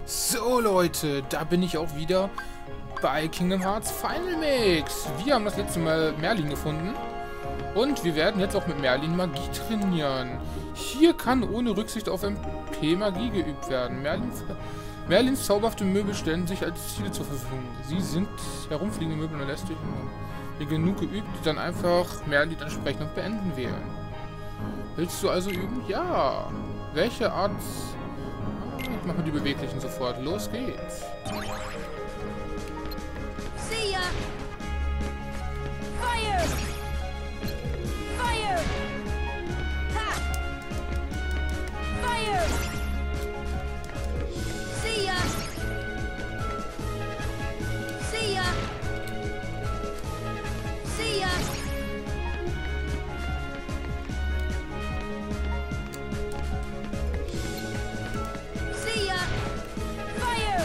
So Leute, da bin ich auch wieder bei Kingdom Hearts Final Mix. Wir haben das letzte Mal Merlin gefunden und wir werden jetzt auch mit Merlin Magie trainieren. Hier kann ohne Rücksicht auf MP Magie geübt werden. Merlins zauberhafte Möbel stellen sich als Ziele zur Verfügung. Sie sind herumfliegende Möbel und lässt sich genug geübt, dann einfach Merlin ansprechen und beenden wählen. Willst du also üben? Ja. Welche Art... Ich mache die beweglichen sofort. Los geht's. See ya. Fire. Fire. Ha. Fire. See ya. See ya. See ya. See ya. Fire.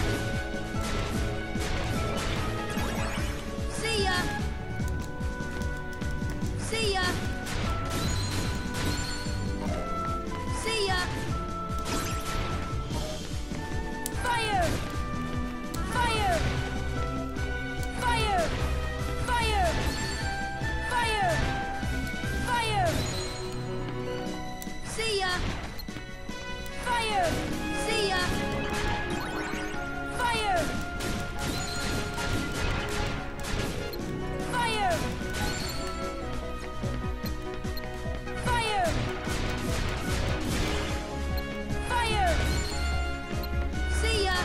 See ya. See ya. See ya. Fire. Fire. Fire. Fire. Fire. Fire. See ya. Fire. See ya. Fire. Fire. Fire. Fire. See ya.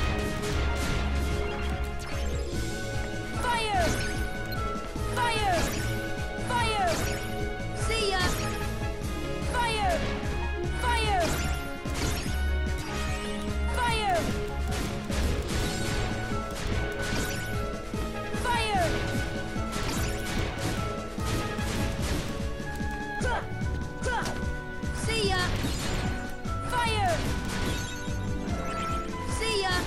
Fire. Fire. Fire. See ya. Fire. Fire. Fire. Fire. See ya. Fire. See ya.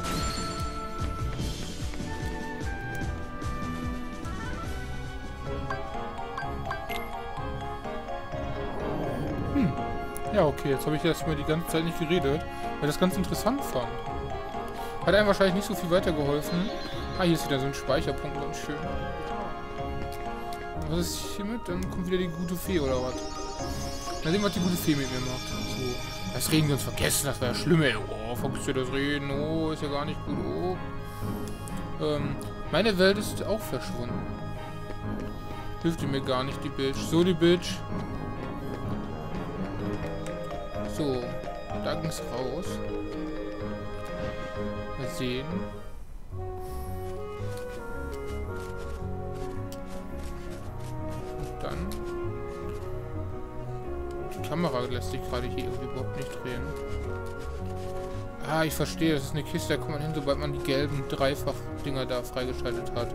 Ja, okay, jetzt habe ich erstmal die ganze Zeit nicht geredet, weil ich das ganz interessant fand. Hat einem wahrscheinlich nicht so viel weitergeholfen. Ah, hier ist wieder so ein Speicherpunkt, ganz schön. Was ist hiermit? Dann kommt wieder die gute Fee, oder was? Mal sehen, was die gute Fee mit mir macht. So. Das Reden ganz vergessen, das war ja schlimm, ey. Oh, vergisst ihr das Reden? Oh, ist ja gar nicht gut. Oh. Meine Welt ist auch verschwunden. Hilft ihr mir gar nicht, die Bitch. So, die Bitch. So, da ging's raus. Mal sehen. Und dann. Die Kamera lässt sich gerade hier irgendwie überhaupt nicht drehen. Ah, ich verstehe, das ist eine Kiste, da kommt man hin, sobald man die gelben Dreifach-Dinger da freigeschaltet hat.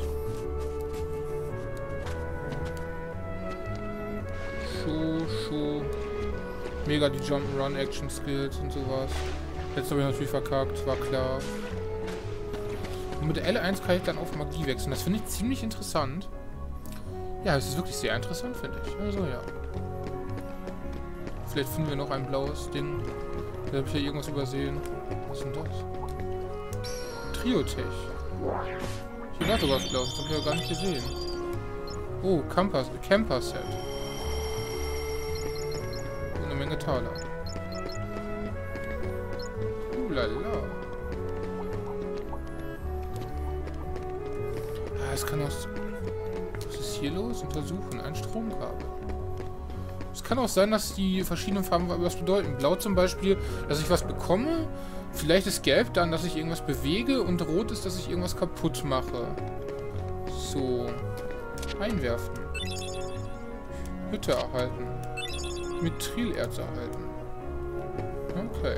Mega die Jump'n'Run-Action-Skills und sowas. Jetzt habe ich natürlich verkackt, war klar. Und mit L1 kann ich dann auf Magie wechseln. Das finde ich ziemlich interessant. Ja, es ist wirklich sehr interessant, finde ich. Also ja. Vielleicht finden wir noch ein blaues Ding. Da habe ich ja irgendwas übersehen. Was ist denn das? Triotech. Hier war sowas blau. Das habe ich ja gar nicht gesehen. Oh, Camper-Set. Menge Taler. Lala. Ah, es kann auch... Was ist hier los? Untersuchen. Ein Stromkabel. Es kann auch sein, dass die verschiedenen Farben was bedeuten. Blau zum Beispiel, dass ich was bekomme. Vielleicht ist Gelb dann, dass ich irgendwas bewege. Und Rot ist, dass ich irgendwas kaputt mache. So. Einwerfen. Hütte erhalten. Methylerz erhalten. Okay.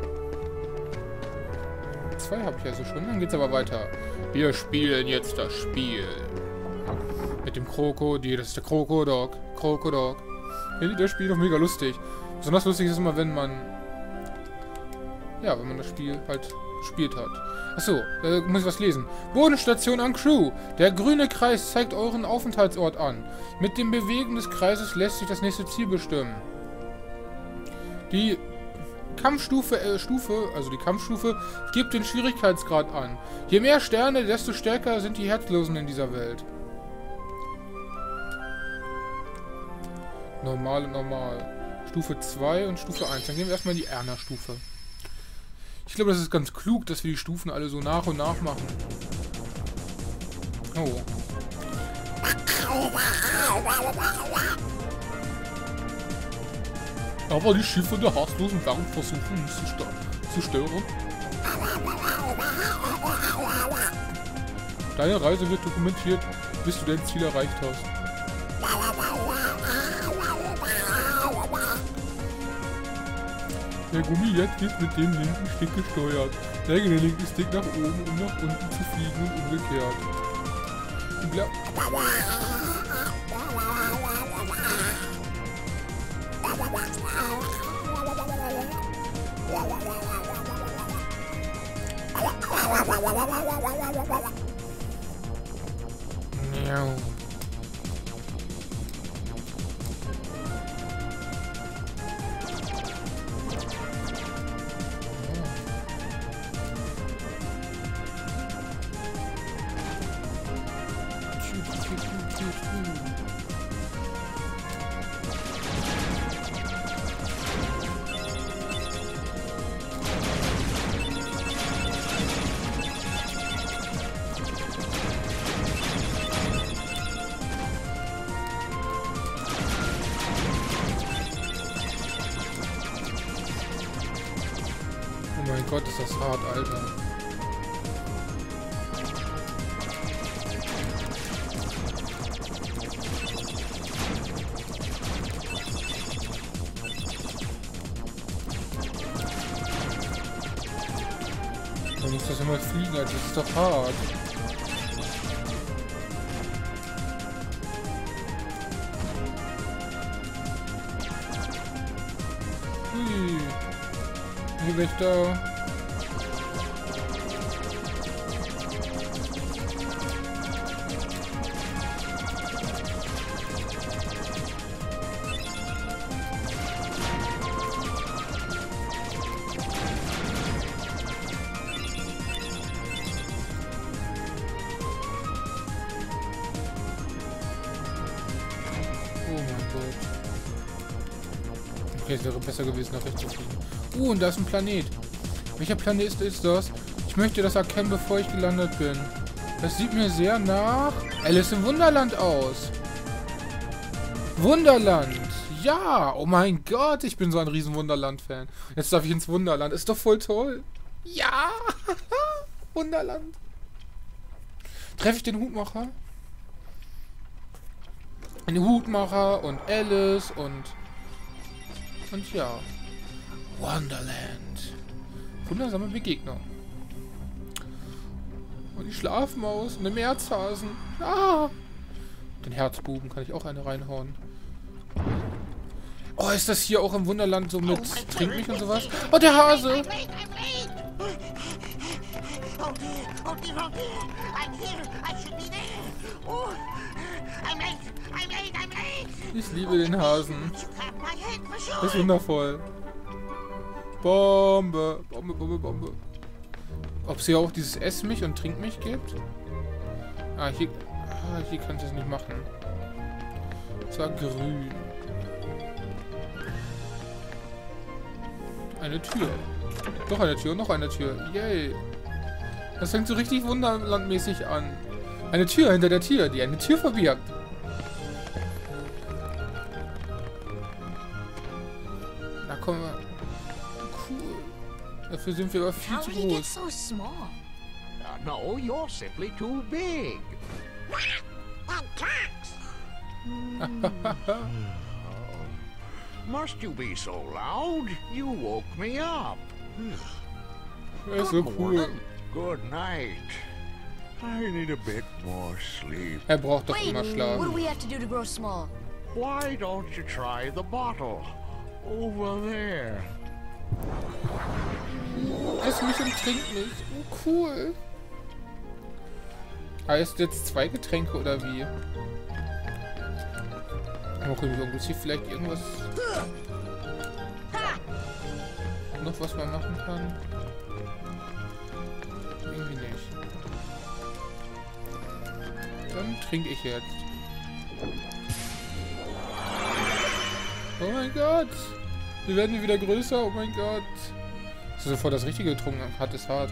2 habe ich also schon. Dann geht's aber weiter. Wir spielen jetzt das Spiel. Mit dem Krokodil. Das ist der Krokodok. Krokodok. Das Spiel ist doch mega lustig. Besonders lustig ist es immer, wenn man... Ja, wenn man das Spiel halt gespielt hat. Achso, muss ich was lesen. Bodenstation an Crew. Der grüne Kreis zeigt euren Aufenthaltsort an. Mit dem Bewegen des Kreises lässt sich das nächste Ziel bestimmen. Die Kampfstufe, also die Kampfstufe, gibt den Schwierigkeitsgrad an. Je mehr Sterne, desto stärker sind die Herzlosen in dieser Welt. Normal und normal. Stufe 2 und Stufe 1. Dann gehen wir erstmal in die Erna-Stufe. Ich glaube, das ist ganz klug, dass wir die Stufen alle so nach und nach machen. Oh. Aber die Schiffe der herzlosen werden versuchen, uns zu stören. Deine Reise wird dokumentiert, bis du dein Ziel erreicht hast. Der Gummijet wird mit dem linken Stick gesteuert. Lege den linken Stick nach oben, um nach unten zu fliegen und umgekehrt. Miau. Oh mein Gott, ist das hart, Alter. Man muss das immer fliegen, Alter. Das ist doch hart. Hui. Hier bin ich da. Oh mein Gott. Okay, es wäre besser gewesen, nach rechts zu fliegen. Und da ist ein Planet. Welcher Planet ist das? Ich möchte das erkennen, bevor ich gelandet bin. Das sieht mir sehr nach Alice im Wunderland aus. Wunderland. Ja. Oh mein Gott, ich bin so ein riesen Wunderland-Fan. Jetzt darf ich ins Wunderland. Ist doch voll toll. Ja. Wunderland. Treffe ich den Hutmacher? Den Hutmacher und Alice und ja. Wonderland. Wundersame Begegnung. Und die Schlafmaus und den Meerzhasen. Ah! Den Herzbuben kann ich auch eine reinhauen. Oh, ist das hier auch im Wunderland so mit Trink mich und sowas? Oh, der Hase! Ich liebe den Hasen. Das ist wundervoll. Bombe. Bombe, Bombe, Bombe. Ob es hier auch dieses Ess mich und Trink mich gibt? Hier kann ich das nicht machen. Es war grün. Eine Tür. Noch eine Tür, noch eine Tür. Yay. Das fängt so richtig wunderlandmäßig an. Eine Tür hinter der Tür, die eine Tür verbirgt. Da kommen wir. Cool. Dafür sind wir aber viel zu groß. No, you're simply too big. Must you be so loud? You woke me up. Er ist so cool. Good night. I need a bit more sleep. Er braucht doch immer What do schlafen. we have to do to grow small? Why don't you try the bottle? Over there. Ess mich und trink mich. Oh, cool. Heißt jetzt 2 Getränke oder wie? Aber können wir uns hier vielleicht irgendwas... noch was man machen kann? Irgendwie nicht. Dann trinke ich jetzt. Oh mein Gott! Wir werden wieder größer, oh mein Gott! Dass er sofort das Richtige getrunken hat, ist hart.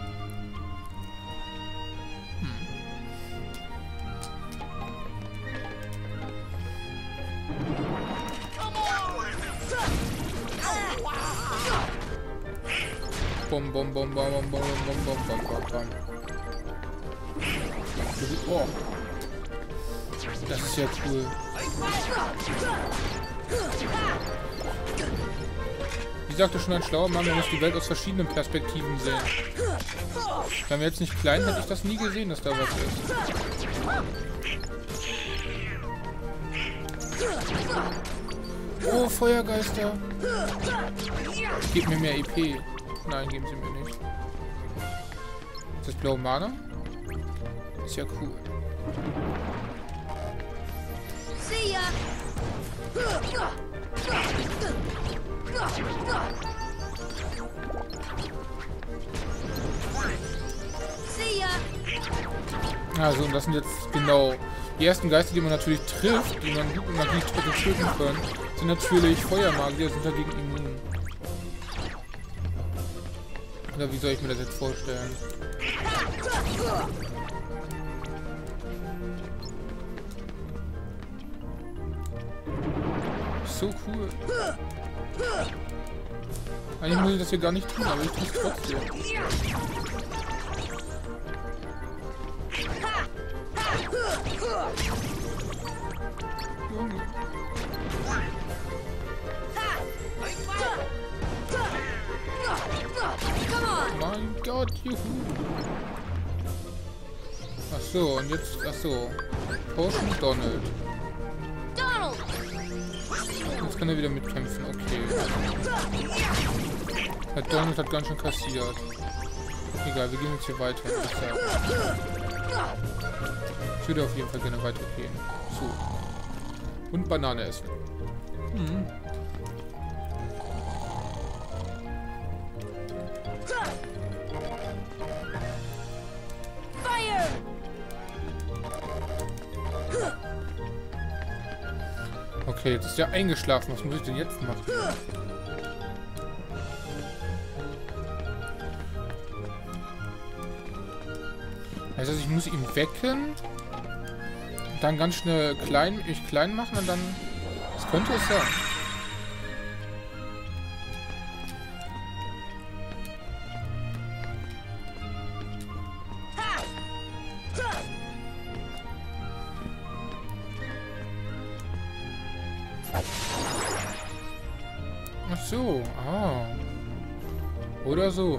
Bom, bom, bom, bom, bom, bom, bom, bom, bom, bom, bom. Oh. Das ist ja cool. Wie sagte schon ein schlauer Mann, man muss die Welt aus verschiedenen Perspektiven sehen. Wären wir jetzt nicht klein, hätte ich das nie gesehen, dass da was ist. Oh, Feuergeister. Gib mir mehr EP. Nein, geben sie mir nicht. Ist das blaue Mana? Ist ja cool. See ya. See ya. Also, und das sind jetzt genau die ersten Geister, die man natürlich trifft, die man gut mit Magie töten kann, sind natürlich Feuermagier, sind dagegen immun. Oder wie soll ich mir das jetzt vorstellen? So cool. Eigentlich muss ich das hier gar nicht tun, aber ich tue es trotzdem. Junge. Mein Gott, juhu. Ach so, und jetzt, ach so. Potion Donald. Jetzt kann er wieder mitkämpfen, okay. Der Donald hat ganz schön kassiert. Egal, wir gehen jetzt hier weiter. Ich würde auf jeden Fall gerne weitergehen. So. Und Banane essen. Mhm. Okay, jetzt ist er eingeschlafen. Was muss ich denn jetzt machen? Heißt das, ich muss ihn wecken? Dann ganz schnell mich klein machen und dann... Was könnte es sein? Ach so, oder so.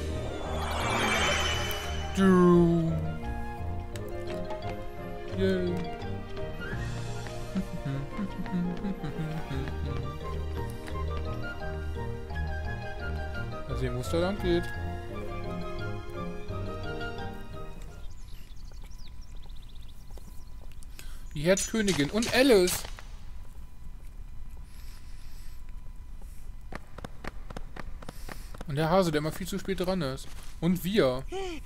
Du. Yeah. Mal sehen, wo es da lang geht. Die Herzkönigin und Alice. Und der Hase, der immer viel zu spät dran ist. Und wir.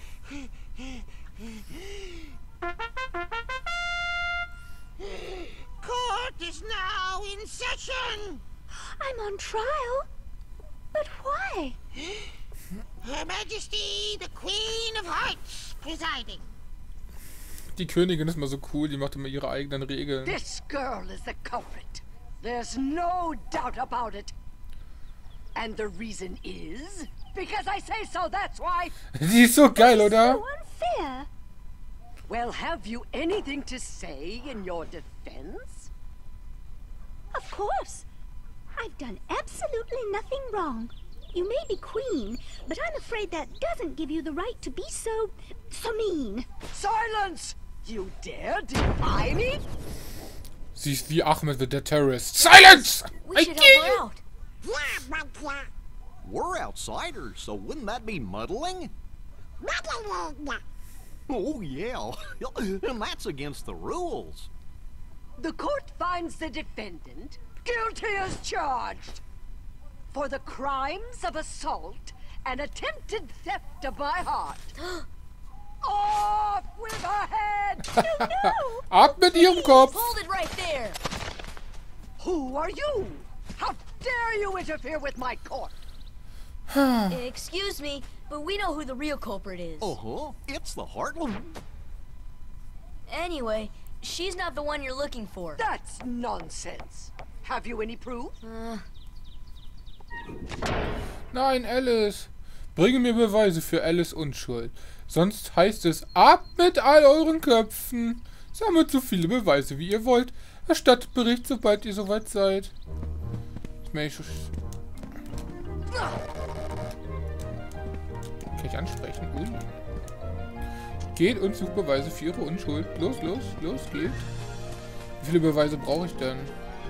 Court is now in session. I'm on trial. But why? Her Majesty, the Queen of Hearts, presiding. Die Königin ist mal so cool, die macht immer ihre eigenen Regeln. This girl is the culprit. There's no doubt about it. And the reason is because I say so, that's why. Die ist so geil, oder? So unfair. Well, have you anything to say in your defense? Of course. I've done absolutely nothing wrong. You may be queen, but I'm afraid that doesn't give you the right to be so mean. Silence! You dare defy me? Sie ist wie Ahmed with the Terrorist. Silence! We should help her out. We're outsiders, so wouldn't that be muddling? Oh, yeah. And that's against the rules. The court finds the defendant guilty as charged. for the crimes of assault and attempted theft of my heart. Off with her head! Ab mit ihrem Kopf! Hold it right there. Who are you? How dare you interfere with my court? Excuse me, but we know who the real culprit is. It's the Heartland. Anyway, she's not the one you're looking for. That's nonsense. Have you any proof? Nein, Alice. Bringe mir Beweise für Alice Unschuld. Sonst heißt es, ab mit all euren Köpfen. Sammelt so viele Beweise, wie ihr wollt. Erstattet Bericht, sobald ihr soweit seid. Kann ich ansprechen? Ui. Geht und sucht Beweise für ihre Unschuld. Los, geht. Wie viele Beweise brauche ich denn?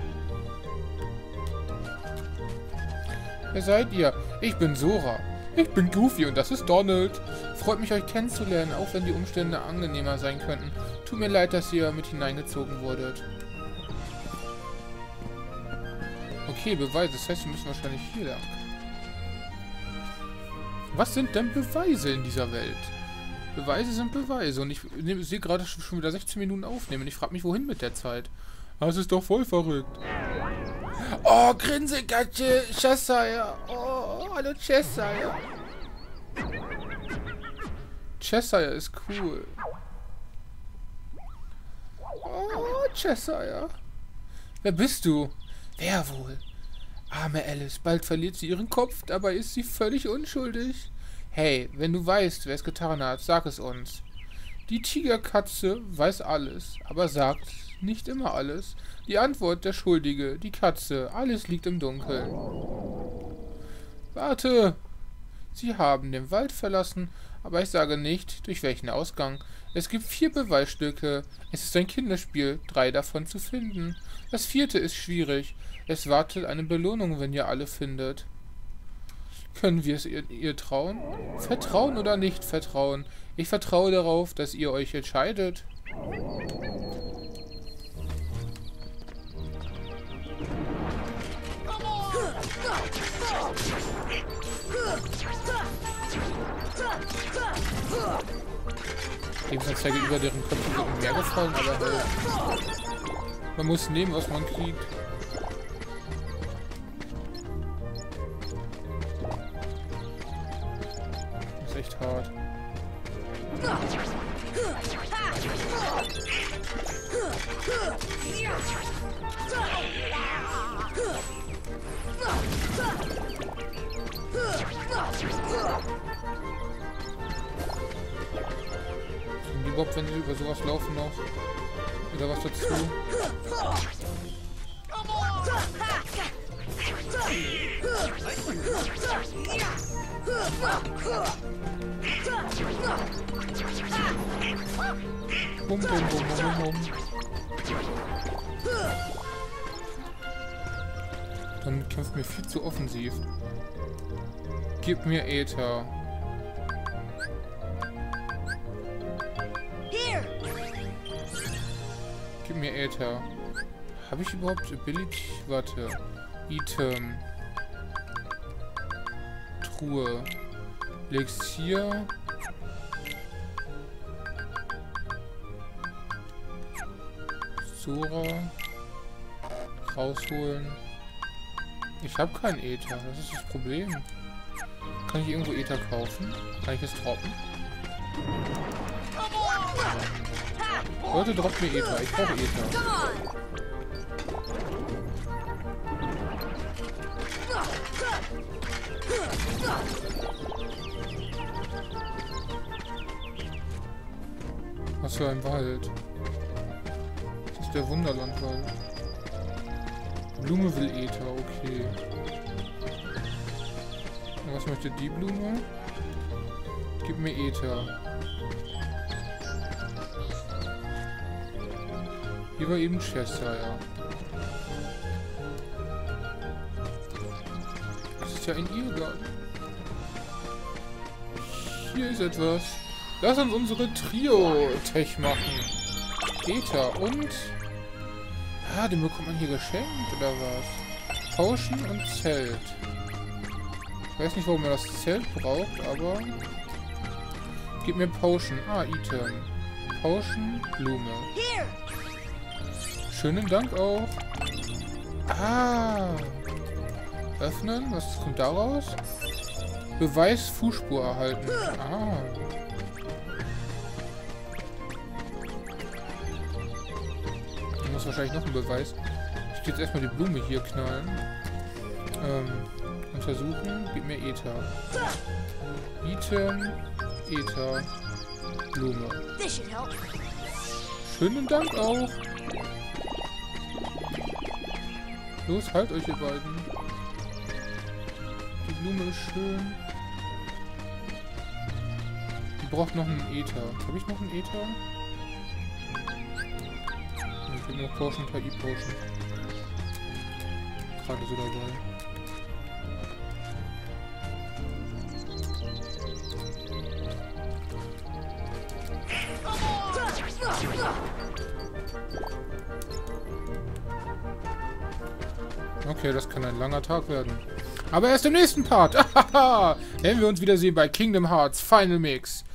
Wer seid ihr? Ich bin Sora. Ich bin Goofy und das ist Donald. Freut mich, euch kennenzulernen, auch wenn die Umstände angenehmer sein könnten. Tut mir leid, dass ihr mit hineingezogen wurdet. Okay, Beweise. Das heißt, wir müssen wahrscheinlich hier lang. Was sind denn Beweise in dieser Welt? Beweise sind Beweise. Und ich sehe gerade schon wieder 16 Minuten aufnehmen. Und ich frage mich, wohin mit der Zeit? Das ist doch voll verrückt. Oh, Grinsekatze, Cheshire. Oh, hallo Cheshire. Cheshire ist cool. Oh, Cheshire. Wer bist du? Wer wohl? Arme Alice, bald verliert sie ihren Kopf, dabei ist sie völlig unschuldig. Hey, wenn du weißt, wer es getan hat, sag es uns. Die Tigerkatze weiß alles, aber sagt nicht immer alles. Die Antwort der Schuldige, die Katze, alles liegt im Dunkeln. Warte! Sie haben den Wald verlassen, aber ich sage nicht, durch welchen Ausgang. Es gibt 4 Beweisstücke. Es ist ein Kinderspiel, 3 davon zu finden. Das 4. ist schwierig. Es wartet eine Belohnung, wenn ihr alle findet. Können wir es ihr trauen? Vertrauen oder nicht vertrauen? Ich vertraue darauf, dass ihr euch entscheidet. Lebensanzeige über deren Köpfe wird im Meer gefallen, aber man muss nehmen, was man kriegt. Das ist echt hart. Sind die überhaupt, wenn sie über sowas laufen, noch oder was dazu? Bum, bum, bum, bum, bum. Dann kämpft mir viel zu offensiv. Gib mir Äther. Gib mir Äther. Habe ich überhaupt Ability? Warte. Item. Truhe. Elixier. Sora. Rausholen. Ich habe kein Äther. Das ist das Problem. Kann ich irgendwo Äther kaufen? Kann ich es droppen? Leute, droppt mir Äther. Ich brauche Äther. Was für ein Wald. Das ist der Wunderlandwald. Blume will Äther, okay. Und was möchte die Blume? Gib mir Äther. Hier war eben Cheshire. Das ist ja ein Irrgarten. Hier ist etwas. Lass uns unsere Trio-Tech machen. Äther und... Ah, den bekommt man hier geschenkt, oder was? Potion und Zelt. weiß nicht, warum er das Zelt braucht, aber... Gib mir Potion. Ah, Item. Potion, Blume. Schönen Dank auch. Ah. Öffnen. Was kommt daraus? Beweis Fußspur erhalten. Ah. Da muss wahrscheinlich noch ein Beweis. Ich gehe jetzt erstmal die Blume hier knallen. Untersuchen. Gib mir Ether. Item. Ether. Blume. Schönen Dank auch. Los, halt euch ihr beiden. Die Blume ist schön. Die braucht noch einen Ether. Habe ich noch einen Ether? Ich habe noch Potion, KI-Potion. Gerade so dabei. Okay, das kann ein langer Tag werden. Aber erst im nächsten Part. Wenn wir uns wiedersehen bei Kingdom Hearts Final Mix.